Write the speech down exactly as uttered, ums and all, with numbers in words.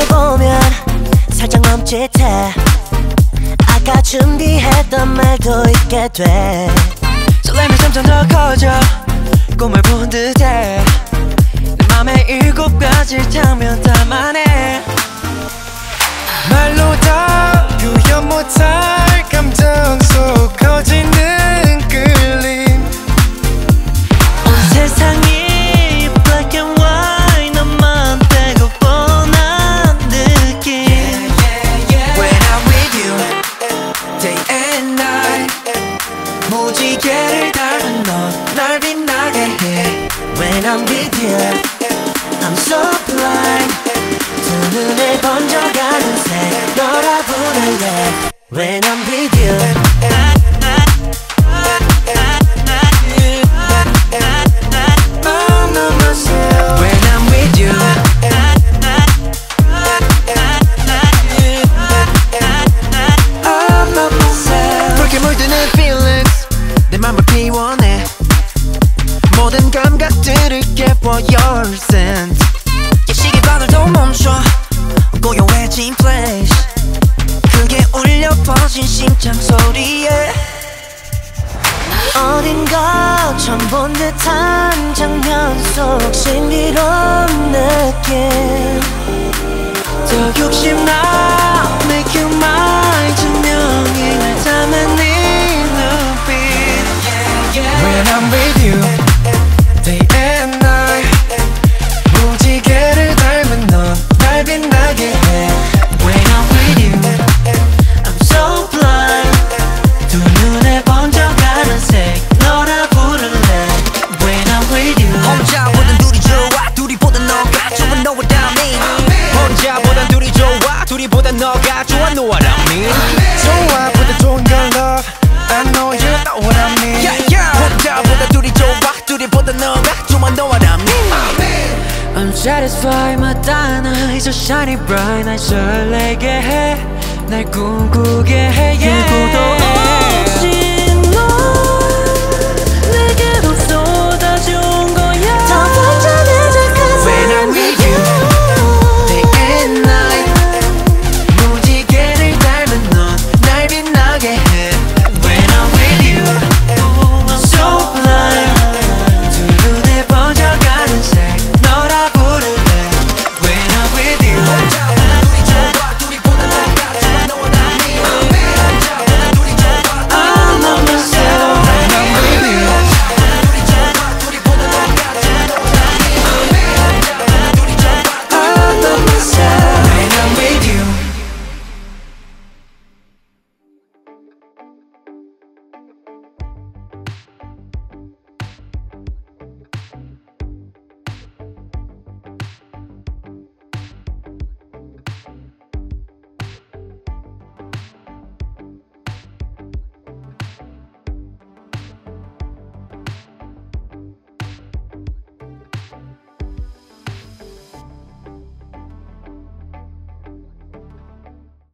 널 보면 살짝 멈칫해. 아까 준비했던 말도 잊게 돼. 설렘이 점점 더 커져 꿈을 본 듯해. 내 맘에 일곱 가지 장면 담아내. 말로 다 표현 못할 감정 속 커지는 끌림. 온 세상이 black and white 너만 빼고 뻔한 느낌. When I'm with you day and night 무지개를 닮은 넌 날 빛나게 해. When I'm with you I'm so blind. 두 눈에 번져가는 색 너라 부를래. When I'm with you I'm not myself. When I'm with you I'm not myself. 붉게 물드는 feelings 내 맘을 피워내. 모든 감각들을 깨워 your scent. 시계바늘도 멈춰 고요해진 flash. 크게 울려 퍼진 심장 소리에. 어딘가 처음 본 듯한 장면 속 신비로운 느낌. 더 욕심나 make you mine 증명이 날 담은 네 눈빛. When I'm with you day and night 무지개를 닮은 넌 날 빛나게 해. When I'm with you I'm so blind. 두 눈에 번져가는 색 너라 부를래. When I'm with you 혼자보단 둘이 좋아 둘이보단 너가 좋아 know what I mean. 혼자보단 둘이 좋아 둘이보단 너가 좋아 know what I mean. 좋아보다 좋은 걸 love I know you know what I mean. yeah, yeah. 혼자보다 둘이 좋아 둘이보단 너가 좋아 know what I mean. I'm satisfied 마다는 eyes so shiny bright 날 설레게 해 날 꿈꾸게 해 yeah.